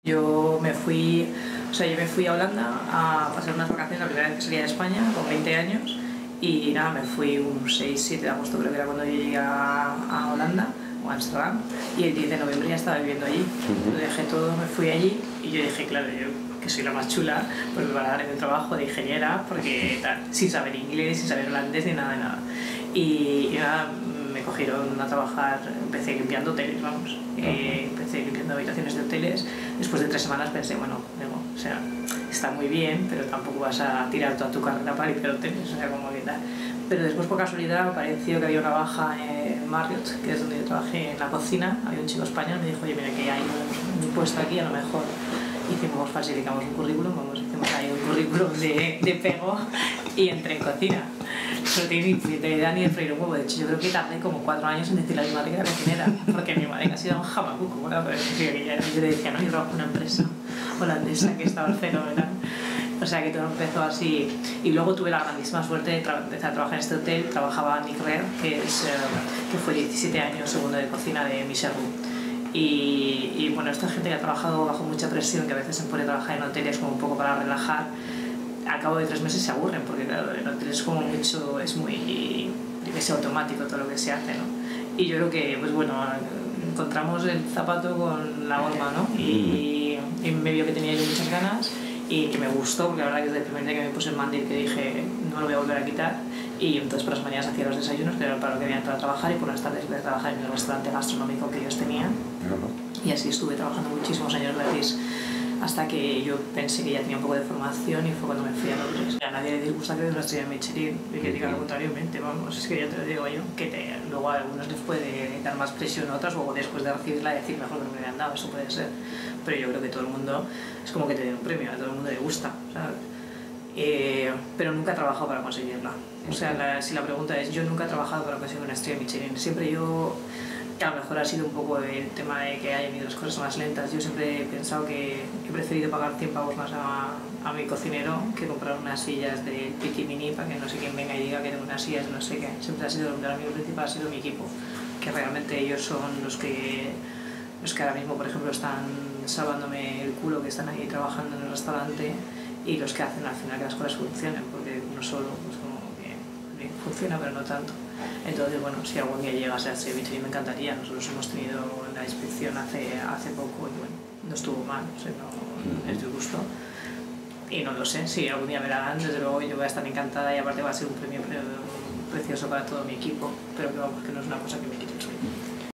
Yo me fui a Holanda a pasar unas vacaciones, la primera vez que salía de España, con 20 años, y nada, me fui un 6-7 de agosto, creo que era cuando yo llegué a Holanda, o a Amsterdam, y el 10 de noviembre ya estaba viviendo allí. Lo dejé todo, me fui allí, y yo dije, claro, yo que soy la más chula, pues me van a dar un trabajo de ingeniera, porque tal, sin saber inglés, sin saber holandés, ni nada de nada. Y nada, me cogieron a trabajar, empecé limpiando hoteles, vamos, empecé limpiando habitaciones de hoteles. Después de 3 semanas pensé, bueno, digo, o sea, está muy bien, pero tampoco vas a tirar toda tu carrera para limpiar hoteles, o sea, como que tal. Pero después, por casualidad, apareció que había una baja en Marriott, que es donde yo trabajé, en la cocina. Había un chico español, me dijo, oye, mira que hay un puesto aquí, a lo mejor hicimos, falsificamos un currículum, hicimos ahí un currículum de pego y entré en cocina. No tenía ni idea ni de freír un huevo. De hecho, yo creo que tardé como 4 años en decirle a mi madre que era cocinera, porque mi madre casi era un jamacuco. Bueno, pero yo le decía, no, yo trabajo en una empresa holandesa que estaba fenomenal. O sea que todo empezó así. Y luego tuve la grandísima suerte de empezar a trabajar en este hotel. Trabajaba Nick Rer, que fue 17 años segundo de cocina de Michelin. Y bueno, esta gente que ha trabajado bajo mucha presión, que a veces se pone a trabajar en hoteles como un poco para relajar, al cabo de 3 meses se aburren, porque claro, en hoteles es como mucho, es muy, es automático todo lo que se hace, ¿no? Y yo creo que, pues bueno, encontramos el zapato con la horma, ¿no? Y me vio que tenía yo muchas ganas y que me gustó, porque la verdad que desde el primer día que me puse el mandil que dije, no lo voy a volver a quitar. Y entonces por las mañanas hacía los desayunos, que era para lo que había entrado a trabajar, y por las tardes iba a trabajar en el restaurante gastronómico que ellos tenían. Y así estuve trabajando muchísimos años gratis, hasta que yo pensé que ya tenía un poco de formación, y fue cuando me fui a Londres. A nadie le disgusta que dé una estrella Michelin, y que diga lo contrario, vamos, es que ya te lo digo yo, que luego a algunos les puede dar más presión a otras, o después de recibirla decir mejor que no me habían dado, eso puede ser. Pero yo creo que todo el mundo, es como que te den un premio, a todo el mundo le gusta, ¿sabes? Pero nunca he trabajado para conseguirla. O sea, si la pregunta es, yo nunca he trabajado para conseguir una estrella Michelin. Siempre yo, que a lo mejor ha sido un poco el tema de que hayan ido las cosas más lentas, yo siempre he pensado que he preferido pagar 100 pavos más a mi cocinero que comprar unas sillas de Piqui Mini para que no sé quién venga y diga que tengo unas sillas de no sé qué. Siempre ha sido, el amigo principal ha sido mi equipo, que realmente ellos son los que ahora mismo, por ejemplo, están salvándome el culo, que están ahí trabajando en el restaurante, y los que hacen al final que las cosas funcionen, porque uno solo, pues como que funciona, pero no tanto. Entonces, bueno, si algún día llegase a ser Michelin me encantaría. Nosotros hemos tenido la inspección hace poco y bueno, no estuvo mal, o sea, no es de gusto. Y no lo sé, si algún día me la dan, desde luego yo voy a estar encantada, y aparte va a ser un premio precioso para todo mi equipo, pero que vamos, que no es una cosa que me quite el sueño.